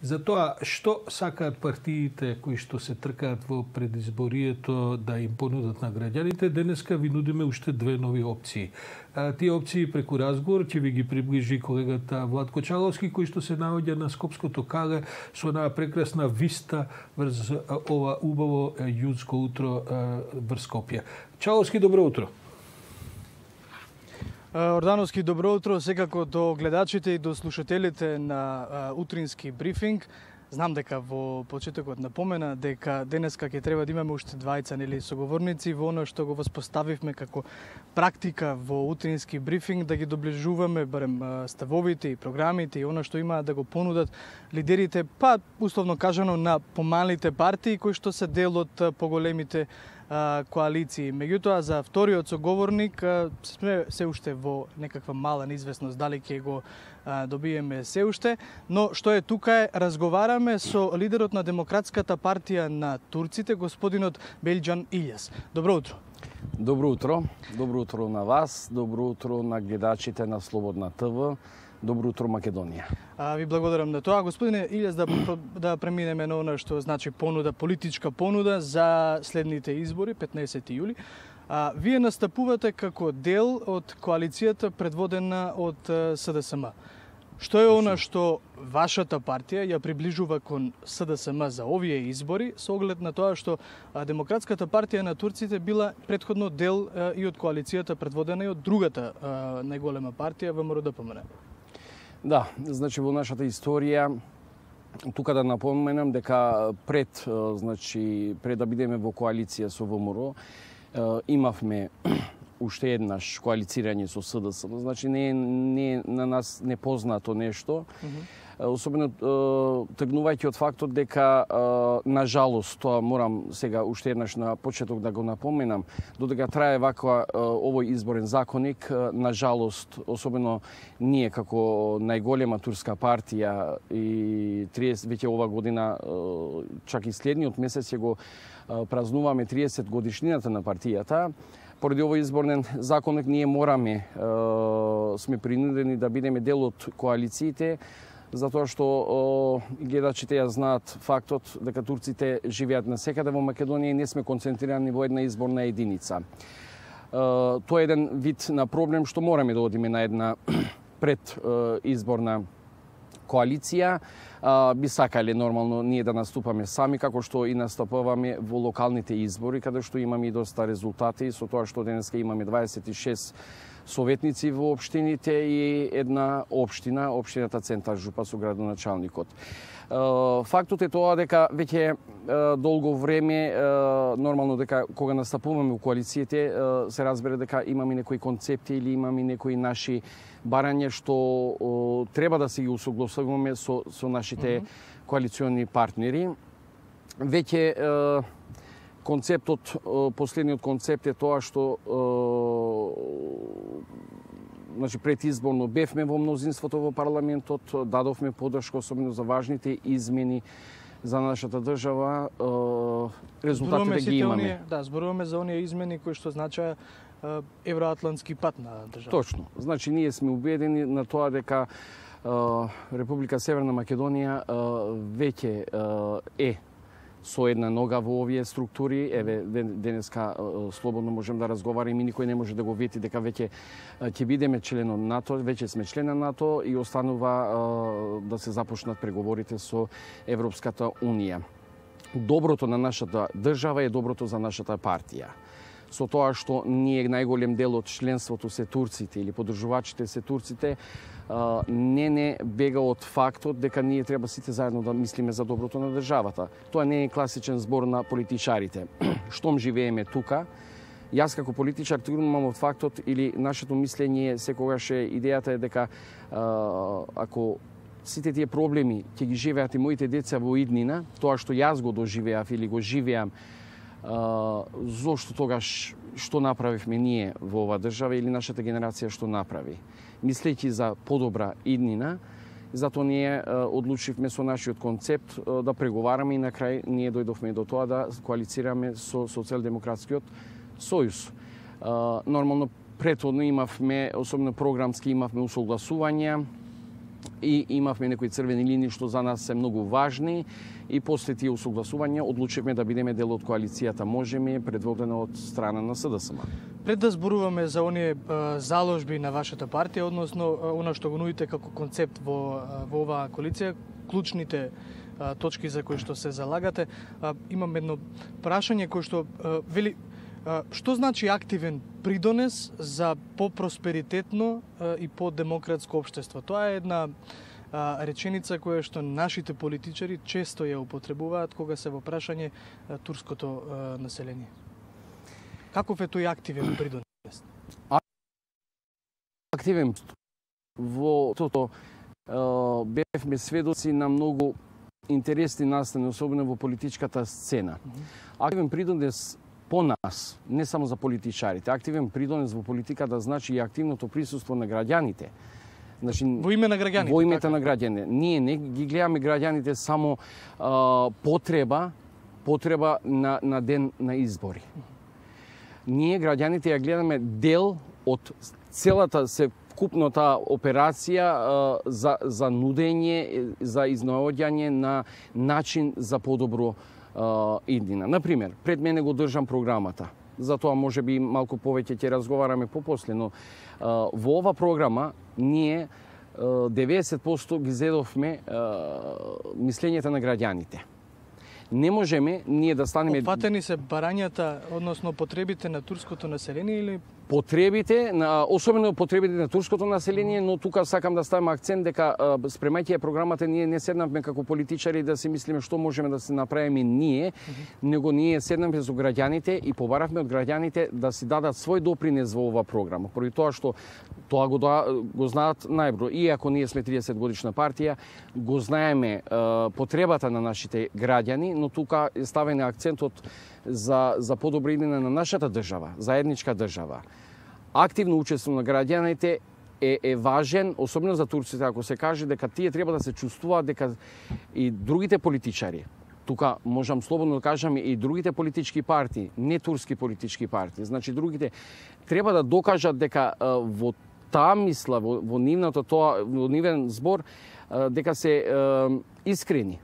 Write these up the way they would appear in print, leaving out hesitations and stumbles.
за тоа што сакаат партиите кои што се тркаат во предизборието да им понудат на граѓаните. Денеска ви нудиме уште две нови опции. Тие опции преку разговор ќе ви ги приближи колегата Владко Чаловски, кој што се наоѓа на Скопското кале со една прекрасна виста врз ова убаво јунско утро врз Скопје. Чаловски, добро утро. Ордановски, добро утро секако до гледачите и до слушателите на утрински брифинг. Знам дека во почетокот напомена дека денеска ќе треба да имаме уште двајца соговорници во оно што го воспоставивме како практика во утрински брифинг, да ги доближуваме барем ставовите и програмите и оно што имаат да го понудат лидерите, па условно кажано на помалите партии кои што се дел од поголемите коалиции. Меѓутоа, за вториот соговорник сме се уште во некаква мала неизвестност дали ќе го добиеме се уште, но што е тука е, разговараме со лидерот на Демократската партија на турците, господинот Белџан Илјас. Добро утро. Добро утро. Добро утро на вас, добро утро на гледачите на Слободна ТВ. Добро утро, Македонија. Ви благодарам на тоа. Господине Илјас, да преминеме на оно што значи понуда, политичка понуда за следните избори, 15 јули. Вие настапувате како дел од коалицијата предводена од СДСМ. Што е она што вашата партија ја приближува кон СДСМ за овие избори, со оглед на тоа што Демократската партија на турците била претходно дел и од коалицијата предводена и од другата најголема партија ВМРО-ДПМН? Да, значи во нашата историја, тука да напоменам дека пред да бидеме во коалиција со ВМРО, имавме уште еднаш коалицирање со СДСМ. Значи не на нас непознато нешто. Особено тргнувајќи од фактот дека на жалост, тоа морам сега уште еднаш на почеток да го напоменам, додека трае ваква овој изборен законник, на жалост, особено ние како најголема турска партија и 30 веќе ова година, чак и следниот месец ќе го празнуваме 30 годишнината на партијата. Поради овој изборен законник ние мораме, сме принудени да бидеме дел од коалициите, затоа што гледачите ја знаат фактот дека турците живеат насекаде во Македонија и не сме концентрирани во една изборна единица. Тоа е еден вид на проблем што мораме да одиме на една предизборна коалиција. Би сакале нормално ние да наступаме сами, како што и настапуваме во локалните избори, каде што имаме и доста резултати, со тоа што денеска имаме 26 советници во општините и една општина, општината Центар Жупа со градоначалникот. Фактот е тоа дека веќе долго време, нормално дека кога настапуваме во коалициите, се разбере дека имаме некои концепти или имаме некои наши барања што треба да се ги усогласуваме со нашите коалициони партнери. Веќе концептот, последниот концепт е тоа што значи предизборно бевме во мнозинството во парламентот, дадовме поддршка особено за важните измени за нашата држава, резултатите ги имаме. Зборуваме за оние измени кои што значаа евроатлантски пат на држава. Точно. Значи ние сме убедени на тоа дека Република Северна Македонија веќе е со една нога во овие структури. Еве денеска слободно можем да разговараме и никој не може да го вети дека веќе ќе бидеме член од НАТО, веќе сме член на НАТО и останува да се започнат преговорите со Европската Унија. Доброто на нашата држава е доброто за нашата партија. Со тоа што ние најголем дел од членството се турците или подржувачите се турците, не бега од фактот дека ние треба сите заедно да мислиме за доброто на државата. Тоа не е класичен збор на политичарите. Штом живееме тука, јас како политичар тргнувам од фактот или нашето мислење секогаш идејата е дека ако сите тие проблеми ќе ги живеат и моите деца во иднина, тоа што јас го доживеав или го живеам, зошто тогаш што направивме ние во оваа држава или нашата генерација што направи. Мислејќи за подобра иднина, затоа ние одлучивме со нашиот концепт да преговараме и на крај ние дојдовме до тоа да коалицираме со Социјалдемократскиот сојуз. Нормално претходно имавме, особено програмски имавме усогласувања и имавме некои црвени линии што за нас се многу важни и после тие усогласувања одлучивме да бидеме дел од коалицијата Можеме, предводена од страна на СДСМ. Пред да зборуваме за оние заложби на вашата партија, односно она што го нудите како концепт во оваа коалиција, клучните точки за кои што се залагате, имам едно прашање кој што вели што значи активен придонес за попросперитетно и по-демократско општество? Тоа е една реченица која што нашите политичари често ја употребуваат кога се во прашање турското население. Каков е тој активен придонес? Активен во тото бевме сведоци на многу интересни настани, особено во политичката сцена. Активен придонес по нас, не само за политичарите. Активен придонес во политиката значи и активното присуство на граѓаните. Значи, во име на граѓаните. Во името на граѓаните. Ние не ги гледаме граѓаните само потреба на ден на избори. Ние граѓаните ја гледаме дел од целата купната операција за нудење, за изнаоѓање на начин за подобро иднина. Например, пред мене го држам програмата. Затоа може би малку повеќе ќе разговараме попосле, но во ова програма ние 90% ги зедовме мислењата на граѓаните. Не можеме ние да станеме... Опфатени се барањата, односно потребите на турското население или... Потребите, особено потребите на турското население, но тука сакам да ставам акцент дека спремајќи програмата ние не седнавме како политичари да си мислиме што можеме да се направиме ние, него ние седнавме со граѓаните и побаравме од граѓаните да си дадат свој допринес во ова програма. Поради тоа што тоа го знаат најбро. Иако ние сме 30 годишна партија, го знаеме потребата на нашите граѓани, но тука е ставен акцентот за подобро идење на нашата држава, заедничка држава. Активно учество на граѓаните е важен, особено за турците, ако се каже дека тие треба да се чувствуваат дека и другите политичари, тука можам слободно да кажам и другите политички партии, не турски политички партии, значи другите треба да докажат дека во таа мисла, во нивен збор, дека се искрени.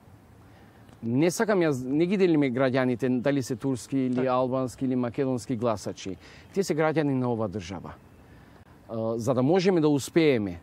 Не сакам не ги делиме граѓаните, дали се турски или албански или македонски гласачи. Тие се граѓани на оваа држава. За да можеме да успееме,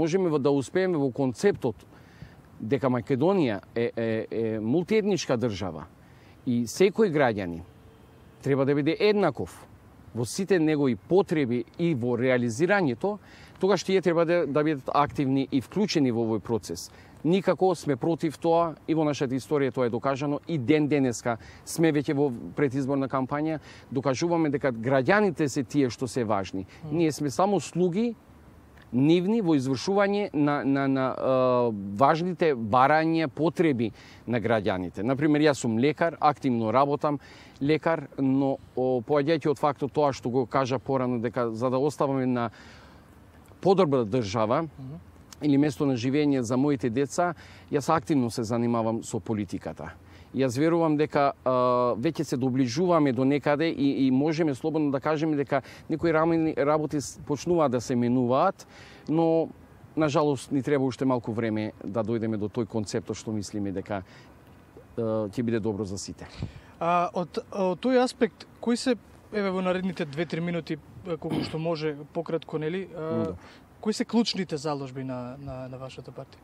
во концептот дека Македонија е мултиетничка држава и секој граѓанин треба да биде еднаков во сите негови потреби и во реализирањето, тогаш тие треба да бидат активни и вклучени во овој процес. Никако сме против тоа и во нашата историја тоа е докажано и денеска сме веќе во предизборна кампања, докажуваме дека граѓаните се тие што се важни. Ние сме само слуги нивни во извршување на важните барања, потреби на граѓаните. Например, јас сум лекар, активно работам лекар, но поаѓајќи од фактот тоа што го кажа порано дека за да оставаме на подобра држава, или место на живење за моите деца, јас активно се занимавам со политиката. Јас верувам дека веќе се доближуваме до некаде и можеме слободно да кажеме дека некои работи почнуваат да се менуваат, но на жалост ни треба уште малку време да дојдеме до тој концепт што мислиме дека ќе биде добро за сите. Од тој аспект, кои се во наредните 2-3 минути колку што може пократко, нели? Кои се клучните заложби на вашата партија?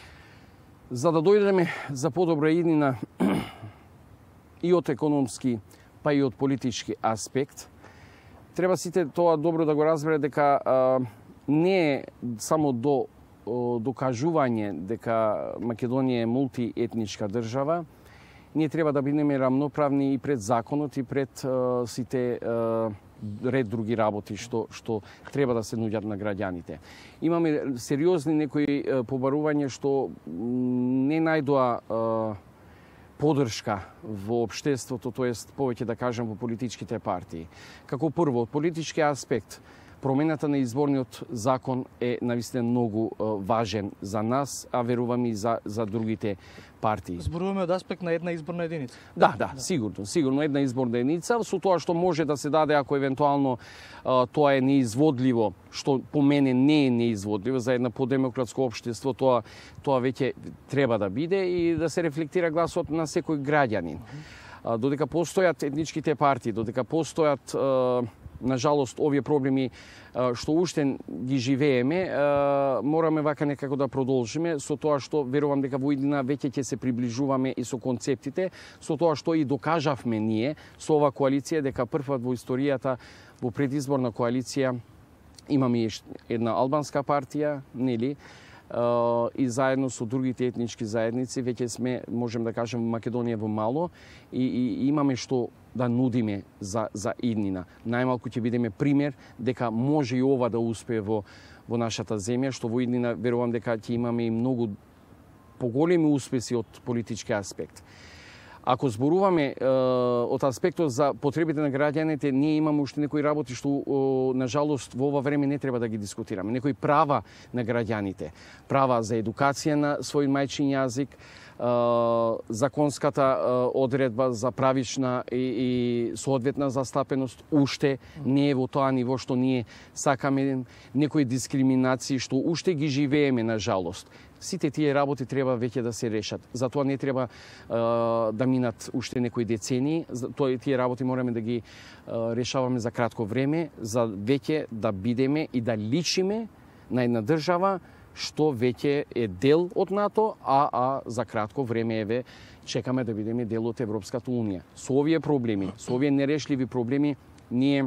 За да дојдеме за подобра иднина и од економски, па и од политички аспект, треба сите тоа добро да го разбере дека не е само до докажување дека Македонија е мултиетничка држава, ние треба да бидеме рамноправни и пред законот и пред сите ред други работи што треба да се нуѓат на граѓаните. Имаме сериозни некои побарувања што не најдоа поддршка во општеството, тоест повеќе да кажам во политичките партии. Како прво, од политички аспект, промената на изборниот закон е навистина многу важен за нас, а верувам и за другите партии. Зборуваме од аспект на една изборна единица. Да, сигурно една изборна единица, со тоа што може да се даде ако евентуално тоа е неизводливо, што по мене не е неизводливо за една подемократско општество, тоа веќе треба да биде и да се рефлектира гласот на секој граѓанин. Додека постојат етничките партии, додека постојат на жалост овие проблеми што уште ги живееме, мораме вака некако да продолжиме со тоа што верувам дека во иднина веќе ќе се приближуваме и со концептите, со тоа што и докажавме ние со ова коалиција дека првпат во историјата во предизборна коалиција имаме една албанска партија, нели? И заедно со другите етнички заедници веќе сме, можем да кажем, во Македонија во мало и имаме што да нудиме за иднина. Најмалку ќе бидеме пример дека може и ова да успее во нашата земја, што во иднина верувам дека ќе имаме и многу поголеми успеси од политички аспект. Ако зборуваме од аспектот за потребите на граѓаните, ние имаме уште некои работи што на жалост во ова време не треба да ги дискутираме. Некои права на граѓаните, права за едукација на свој мајчин јазик, законската одредба за правична и соодветна застапеност уште не е во тоа ниво што ние сакаме, некои дискриминации што уште ги живееме на жалост. Сите тие работи треба веќе да се решат. Затоа не треба да минат уште некои децении. Тие работи мораме да ги решаваме за кратко време, за веќе да бидеме и да личиме на една држава што веќе е дел од НАТО, а за кратко време еве чекаме да бидеме дел од Европската унија. Со овие проблеми, со овие нерешливи проблеми, ние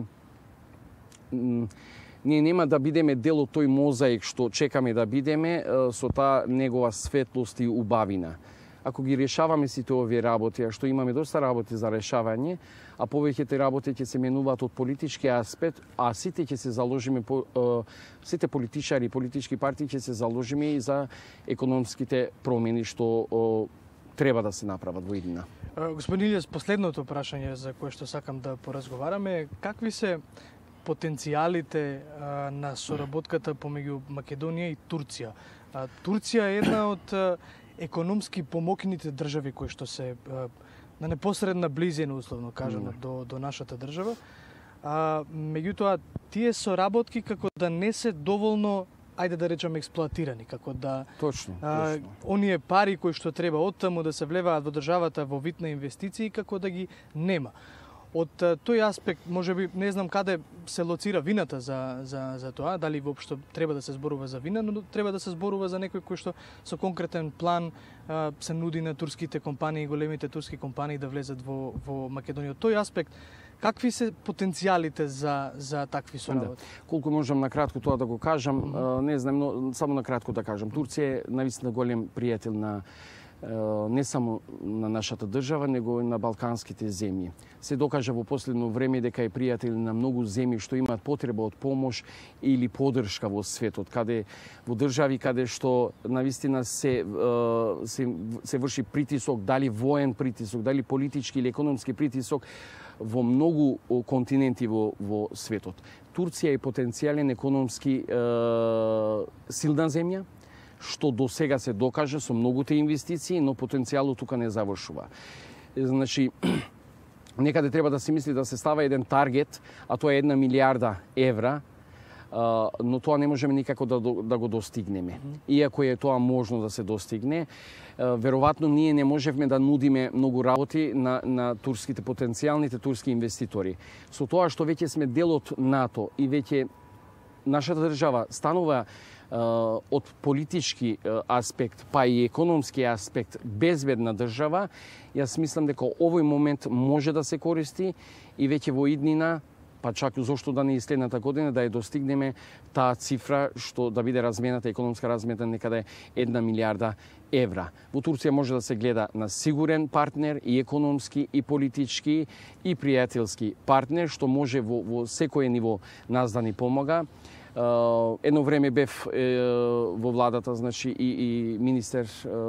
нема да бидеме дел од тој мозаик што чекаме да бидеме со таа негова светлост и убавина. Ако ги решаваме сите овие работи, а што имаме доста работи за решавање, а повеќето работи ќе се менуваат од политички аспект, а сите ќе се заложиме, сите политичари и политички партии ќе се заложиме и за економските промени што треба да се направат во иднина. Господин Илијас, последното прашање за кое што сакам да поразговараме е какви се потенцијалите на соработката помеѓу Македонија и Турција. Турција е една од економски помокните држави кои што се на непосредна близина, условно кажано, до нашата држава. Меѓутоа, тие соработки како да не се доволно, ајде да речеме, експлоатирани, како да Точно. оние пари кои што треба оттаму да се влеваат во државата во вид на инвестиции, како да ги нема. Од тој аспект, можеби, не знам каде се лоцира вината за тоа, дали воопшто треба да се зборува за вина, но треба да се зборува за некој кој што со конкретен план се нуди на турските компании, големите турски компании да влезат во Македонија. Од тој аспект, какви се потенцијалите за такви соработи? Колку можам на кратко тоа да го кажам, не знам, но само на кратко да кажам. Турција е навистина голем пријател на не само на нашата држава, него и на балканските земји. Се докажа во последно време дека е пријател на многу земји што имаат потреба од помош или поддршка во светот, каде во држави каде што навистина се врши притисок, дали воен притисок, дали политички или економски притисок во многу континенти во светот. Турција е потенцијален економски силна земја, што до сега се докаже со многуте инвестиции, но потенцијалот тука не завршува. Значи, некаде треба да се мисли да се става еден таргет, а тоа е 1 милијарда евра, но тоа не можеме никако да го достигнеме. Иако е тоа можно да се достигне, веројатно ние не можевме да нудиме многу работи на турските потенцијалните турски инвеститори. Со тоа што веќе сме дел од НАТО и веќе нашата држава станува од политички аспект, па и економски аспект безбедна држава, јас мислам дека овој момент може да се користи и веќе во иднина, па чак зошто да не и следната година, да ја достигнеме таа цифра што да биде размената, економска размена некаде 1 милијарда евра. Во Турција може да се гледа на сигурен партнер и економски, и политички, и пријателски партнер, што може во секој ниво нас да ни помага. Едно време бев во владата, значи и министер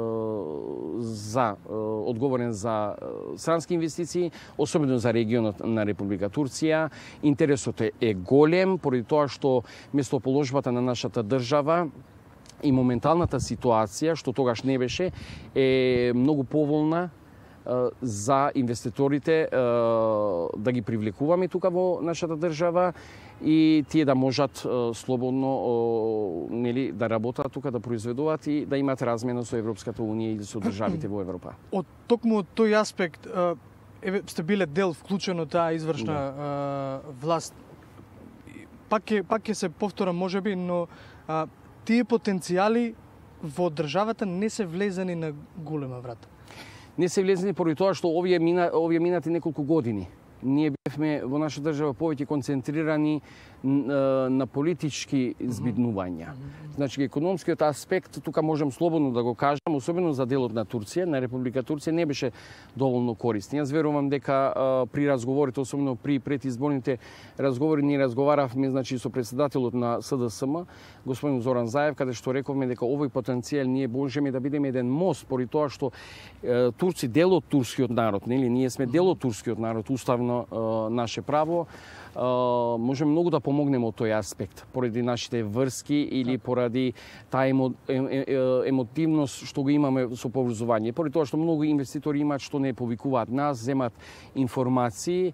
одговорен за странски инвестиции, особено за регионот на Република Турција. Интересот е голем, поради тоа што местоположбата на нашата држава и моменталната ситуација, што тогаш не беше, е многу поволна за инвеститорите да ги привлекуваме тука во нашата држава и тие да можат слободно да работат тука, да произведуваат и да имаат размена со Европската унија или со државите во Европа. Од токму тој аспект сте биле дел вклучено таа извршна власт. Пак ќе се повторам можеби, но тие потенцијали во државата не се влезени на голема врата. Не се влезени поради тоа што овие минати неколку години. Ние бевме во наша држава повеќе концентрирани на политички збиднувања. Значи, економскиот аспект, тука можам слободно да го кажам, особено за делот на Турција, на Република Турција, не беше доволно корисен. Јас верувам дека при разговорите, особено при предизборните разговори, ние разговаравме, значи, со председателот на СДСМ, господин Зоран Заев, каде што рековме дека овој потенцијал ние можеме да бидеме еден мост, поради тоа што турци дел од турскиот народ, нели? Ние сме дел од турскиот народ, уставно наше право. Можеме многу да помогнеме од тој аспект, поради нашите врски или поради таа емотивност што го имаме со поврзување. Поради тоа што многу инвеститори имаат што не повикуваат нас, земат информации.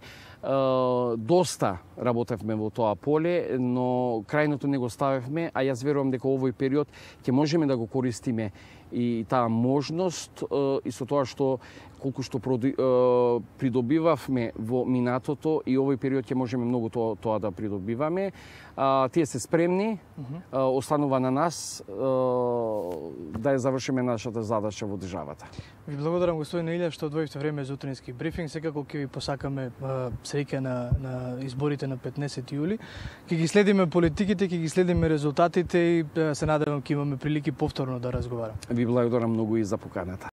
Доста работевме во тоа поле, но крајното не го ставевме, а јас верувам дека овој период ќе можеме да го користиме и таа можност и со тоа што колку што придобивавме во минатото и овој период ќе можеме многу тоа да придобиваме. Тие се спремни, останува на нас да ја завршиме нашата задача во државата. Ви благодарам, господин Илјав, што одвоивте време за утрински брифинг. Секако ќе ви посакаме среќа на изборите на 15 јули. Ќе ги следиме политиките, ќе ги следиме резултатите и се надевам ќе имаме прилики повторно да разговараме. Ви благодарам многу и за поканата.